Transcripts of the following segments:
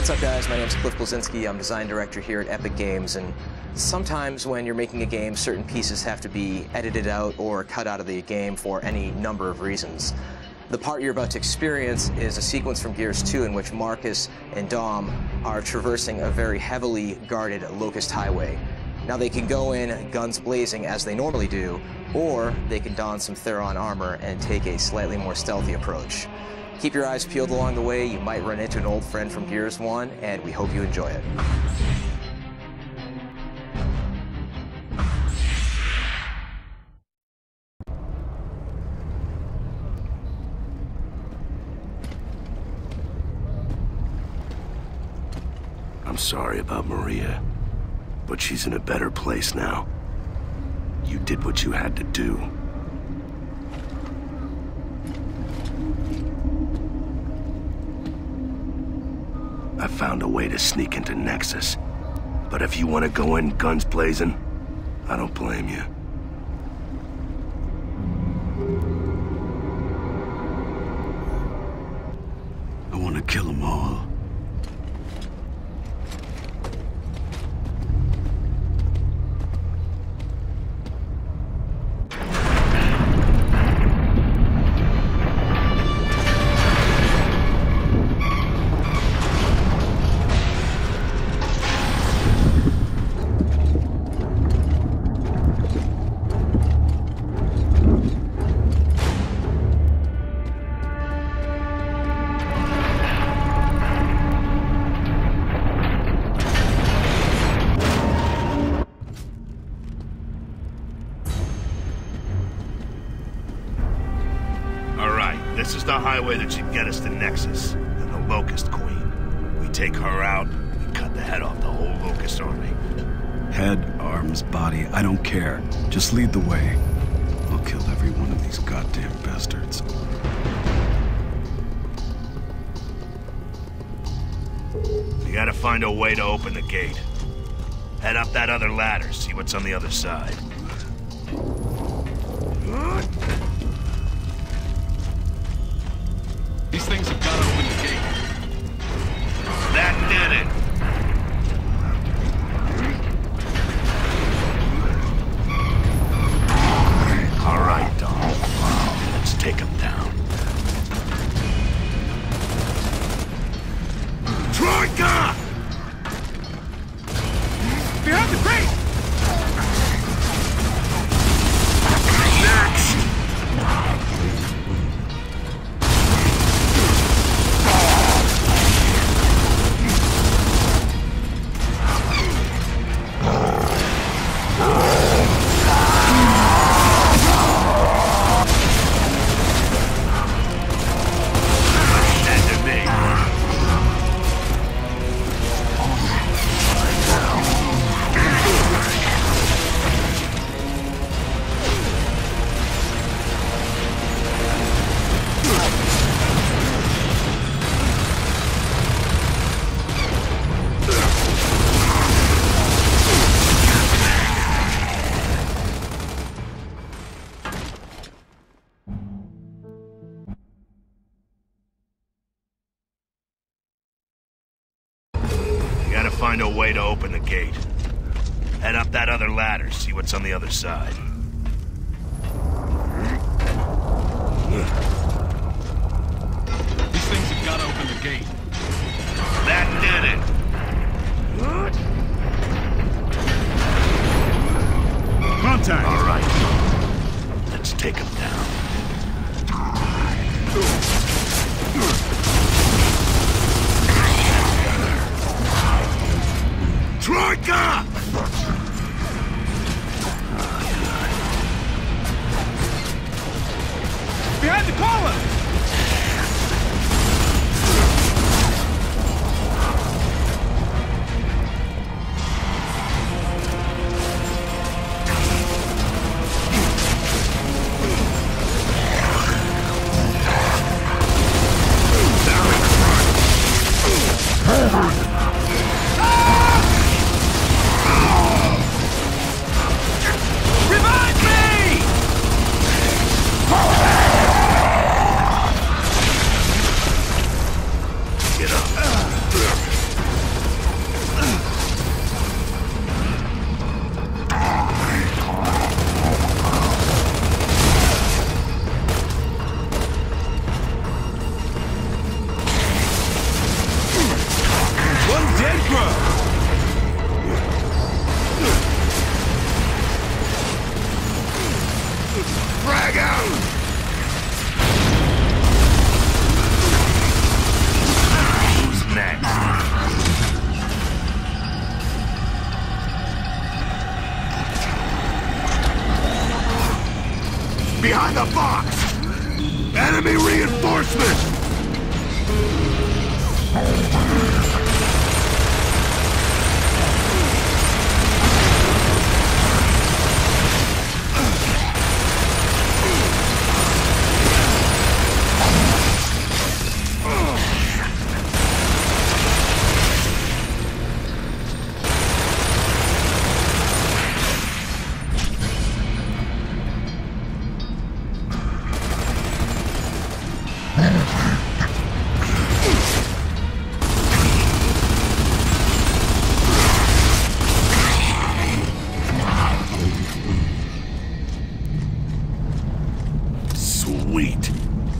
What's up, guys? My name is Cliff Bleszinski. I'm design director here at Epic Games, and sometimes when you're making a game, certain pieces have to be edited out or cut out of the game for any number of reasons. The part you're about to experience is a sequence from Gears 2 in which Marcus and Dom are traversing a very heavily guarded Locust highway. Now, they can go in guns blazing as they normally do, or they can don some Theron armor and take a slightly more stealthy approach. Keep your eyes peeled along the way. You might run into an old friend from Gears 1, and we hope you enjoy it. I'm sorry about Maria, but she's in a better place now. You did what you had to do. I found a way to sneak into Nexus. But if you want to go in guns blazing, I don't blame you. I want to kill them all. This is the highway that should get us to Nexus, and the Locust Queen. We take her out, we cut the head off the whole Locust army. Head, arms, body, I don't care. Just lead the way. I'll kill every one of these goddamn bastards. You gotta find a way to open the gate. Head up that other ladder, see what's on the other side. These things have got to open the gate. That did it! All right, Dom. Let's take him down. Troika! Behind the crate! Next! Find a way to open the gate. Head up that other ladder, see what's on the other side. These things have got to open the gate. That did it! Contact! All right. Let's take him down. Troika! Behind the column! Revive me! behind the box! Enemy reinforcement! Sweet.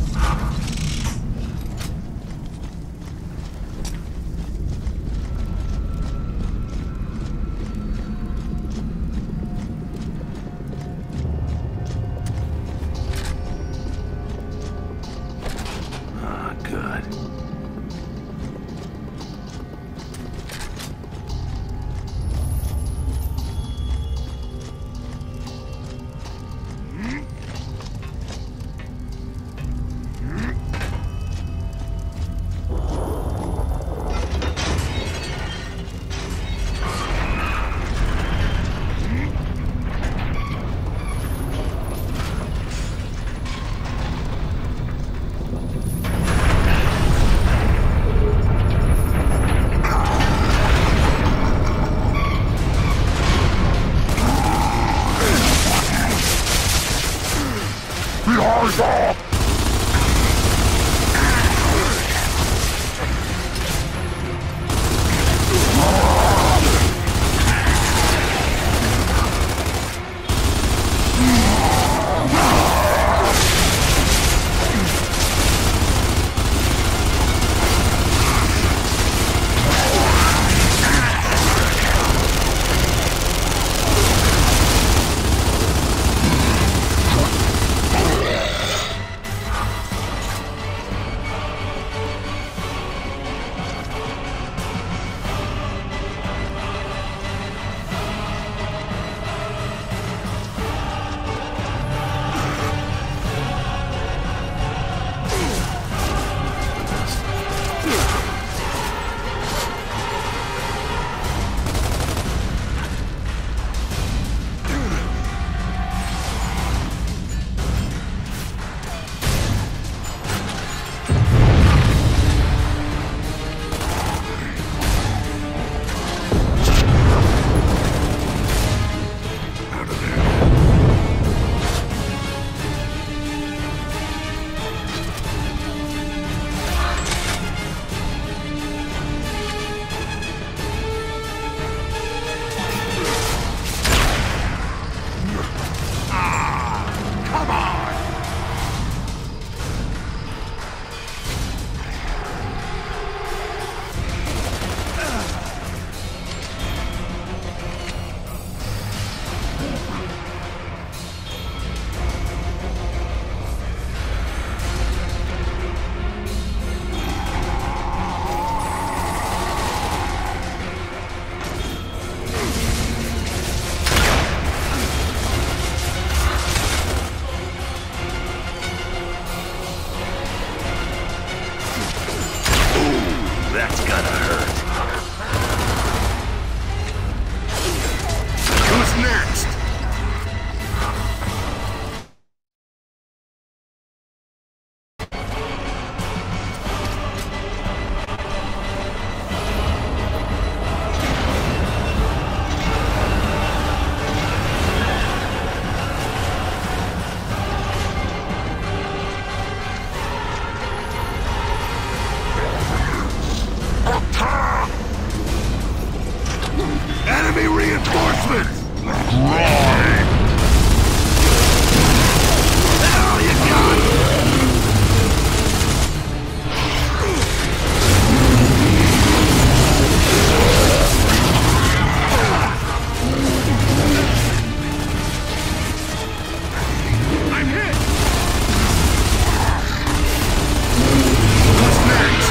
Ah, good. That's gonna hurt. Who's next? Enemy reinforcements! Hell, you got it! I'm hit! What's next?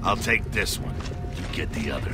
I'll take this one. You get the other.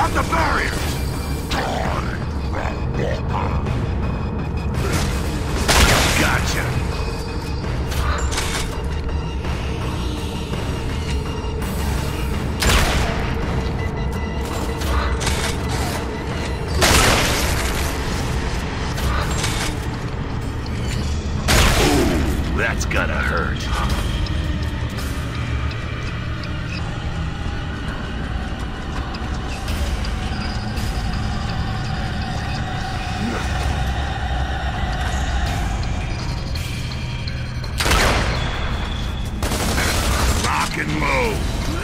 out the barriers! Gotcha! That's gonna hurt. Rock and move.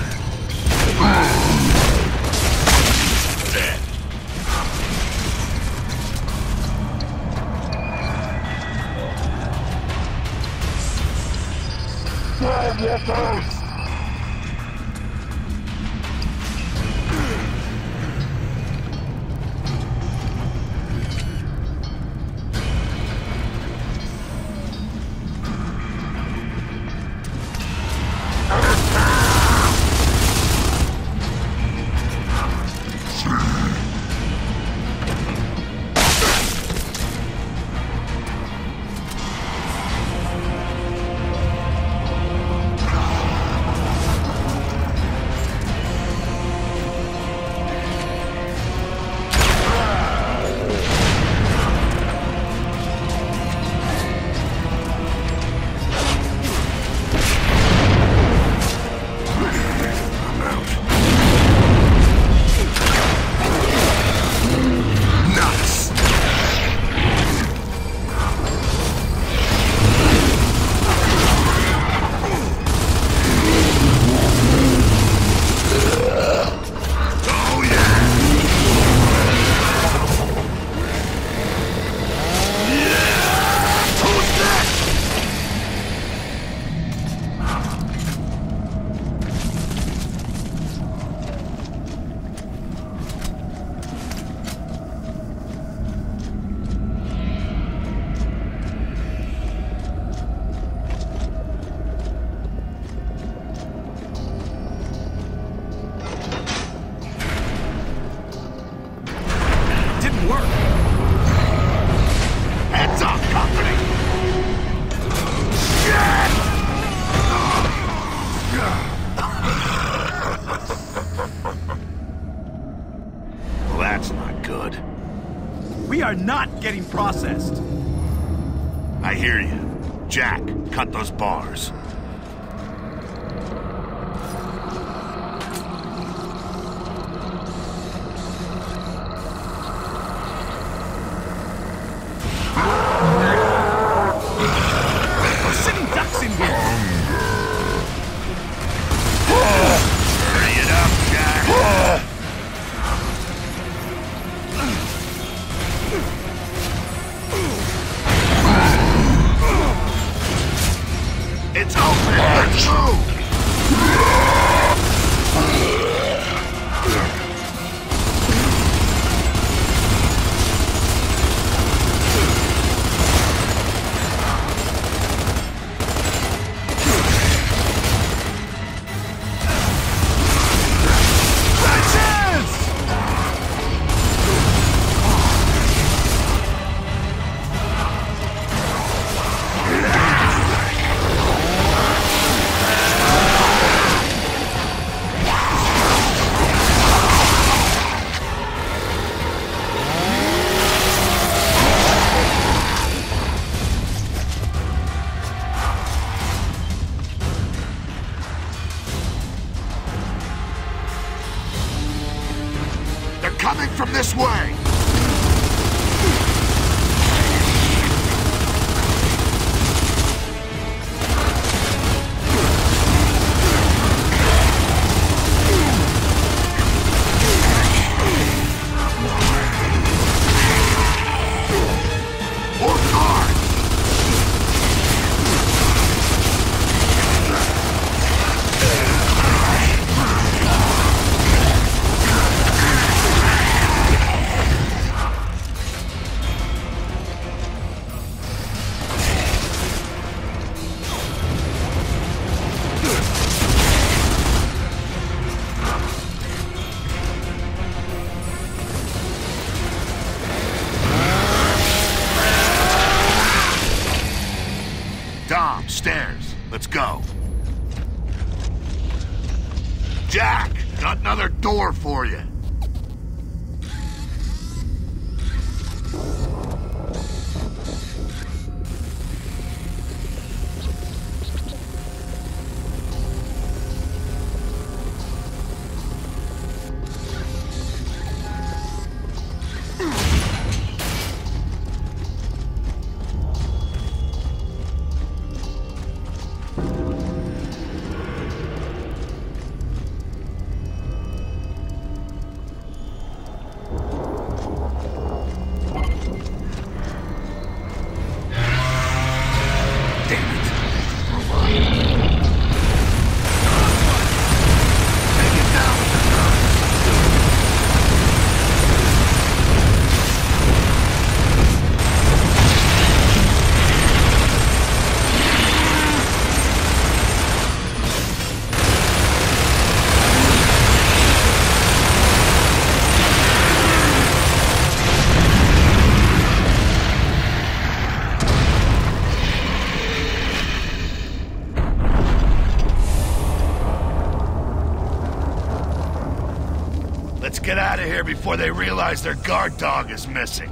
Not getting processed. I hear you. Jack, cut those bars. We're sitting ducks in here. Hurry it up, Jack. It's open! Let's move! Coming from this way! Jack, got another door for you. Let's get out of here before they realize their guard dog is missing.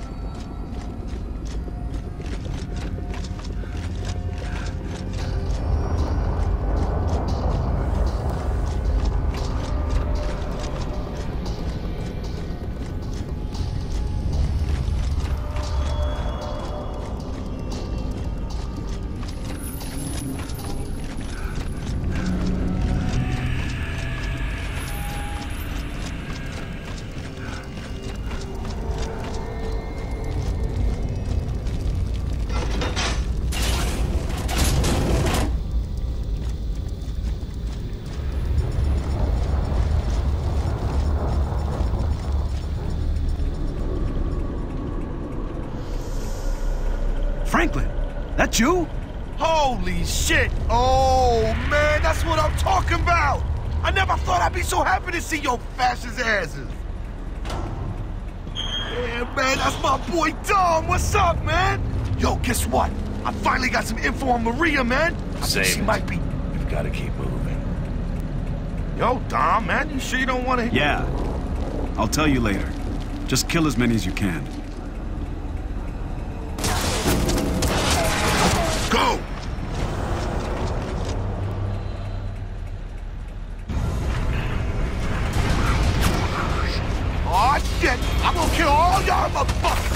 Franklin, that you? Holy shit! Oh, man, that's what I'm talking about! I never thought I'd be so happy to see your fascist asses. Yeah, man, that's my boy Dom. What's up, man? Yo, guess what? I finally got some info on Maria, man. I think she might be... We've got to keep moving. Yo, Dom, man, you sure you don't want to... Yeah. I'll tell you later. Just kill as many as you can. Go! Oh, shit! I'm gonna kill all y'all motherfuckers!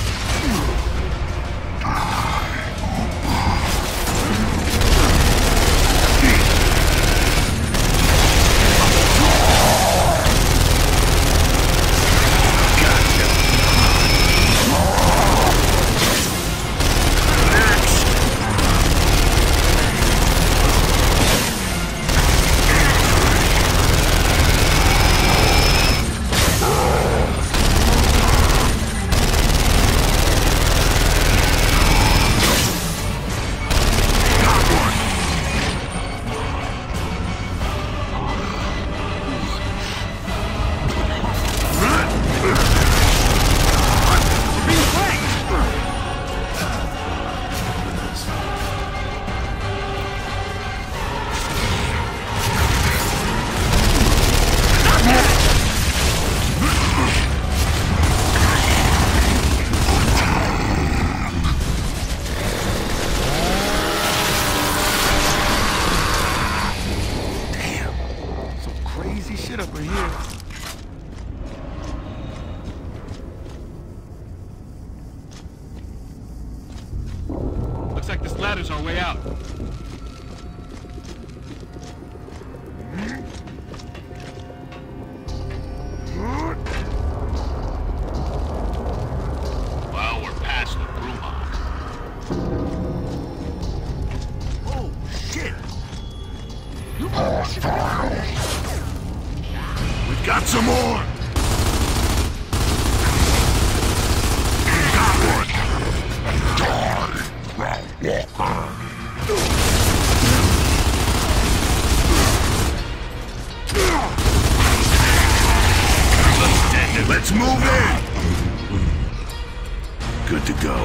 Looks like this ladder's our way out. Well, we're past the Brumach. Oh, shit! We've got some more! Let's move in! Good to go.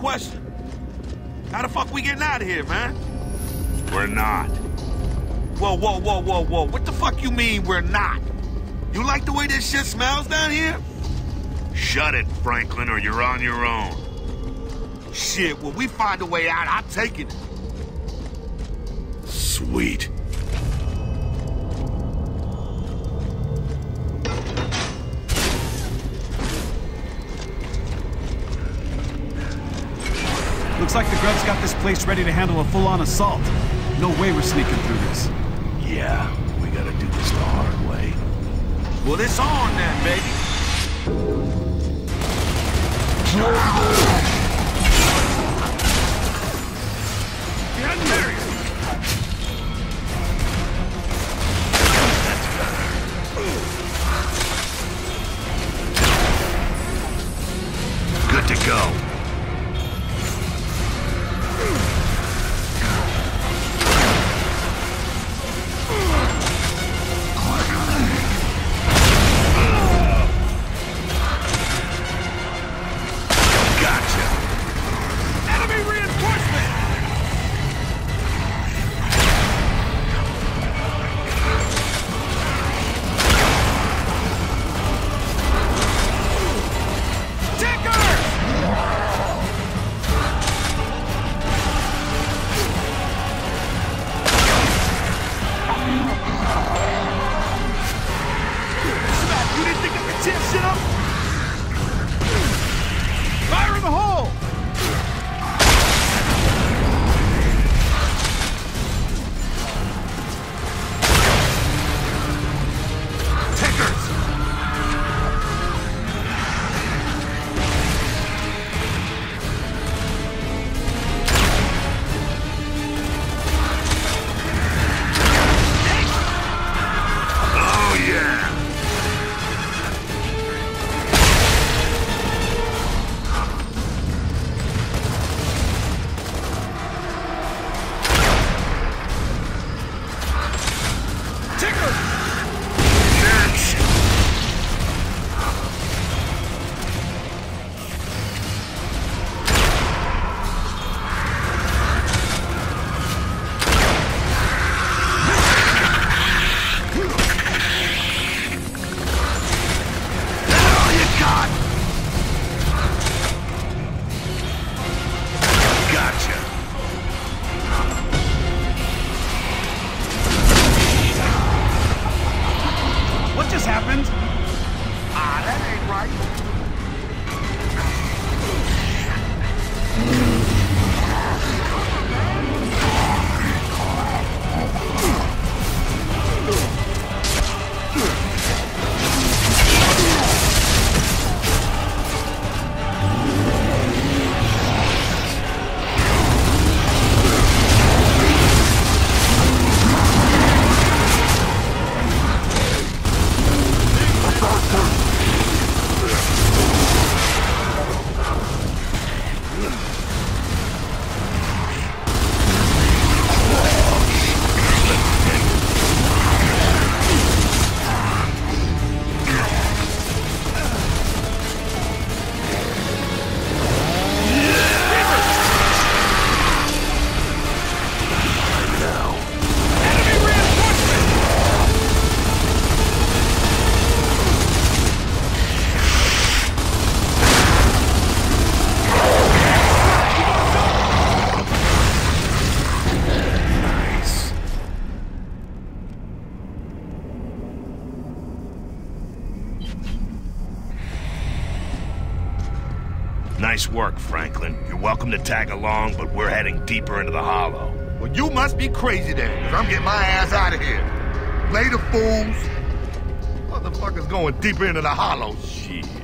question. How the fuck we getting out of here, man? We're not. Whoa. What the fuck you mean we're not? You like the way this shit smells down here? Shut it, Franklin, or you're on your own. Shit, when we find a way out, I'm taking it. Sweet. Looks like the grubs got this place ready to handle a full-on assault. No way we're sneaking through this. Yeah, we gotta do this the hard way. Well, it's on then, baby. Behind the barrier. Good to go. Fire in the hole! What just happened? That ain't right. Nice work, Franklin. You're welcome to tag along, but we're heading deeper into the Hollow. Well, you must be crazy then, because I'm getting my ass out of here. Play the fools. Motherfuckers going deeper into the Hollow. Shit.